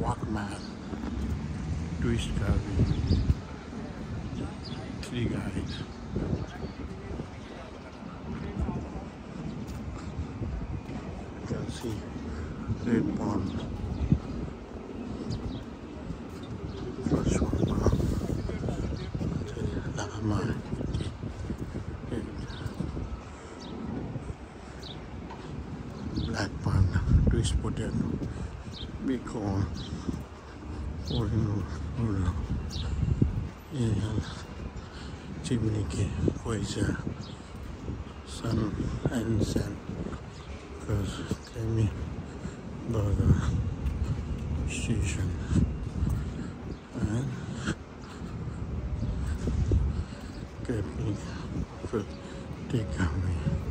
Walkman, twist cabin, 3 guys. You can see red pond. First one Lama. Black panda, twist potato, big corn, oil, chimney quasar, sun and sand, because Kemi burger station and get me for takeaway.